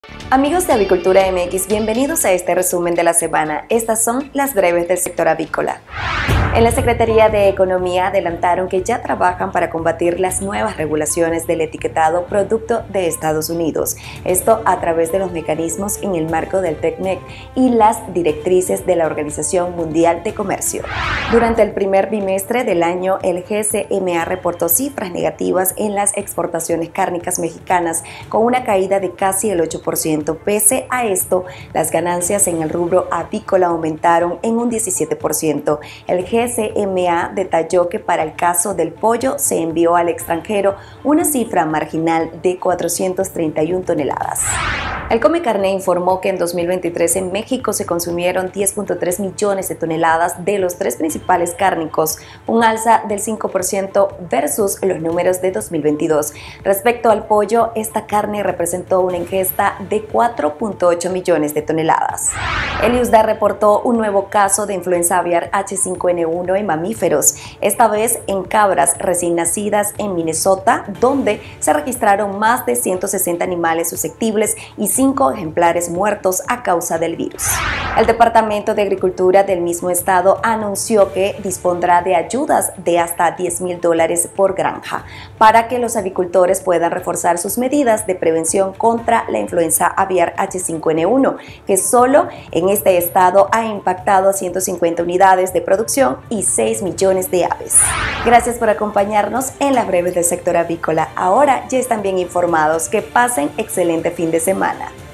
Amigos de Avicultura MX, bienvenidos a este resumen de la semana. Estas son las breves del sector avícola. En la Secretaría de Economía adelantaron que ya trabajan para combatir las nuevas regulaciones del etiquetado producto de Estados Unidos. Esto a través de los mecanismos en el marco del TECMEC y las directrices de la Organización Mundial de Comercio. Durante el primer bimestre del año, el GSMA reportó cifras negativas en las exportaciones cárnicas mexicanas, con una caída de casi el 8%. Pese a esto, las ganancias en el rubro avícola aumentaron en un 17%. El GSMA detalló que para el caso del pollo se envió al extranjero una cifra marginal de 431 toneladas. El Comecarné informó que en 2023 en México se consumieron 10.3 millones de toneladas de los tres principales cárnicos, un alza del 5% versus los números de 2022. Respecto al pollo, esta carne representó una ingesta de 4.8 millones de toneladas. El IUSDA reportó un nuevo caso de influenza aviar H5N1 en mamíferos, esta vez en cabras recién nacidas en Minnesota, donde se registraron más de 160 animales susceptibles y 5 ejemplares muertos a causa del virus. El Departamento de Agricultura del mismo estado anunció que dispondrá de ayudas de hasta $10,000 por granja para que los avicultores puedan reforzar sus medidas de prevención contra la influenza aviar H5N1, que solo en este estado ha impactado a 150 unidades de producción y 6 millones de aves. Gracias por acompañarnos en las breves del sector avícola. Ahora ya están bien informados. Que pasen excelente fin de semana.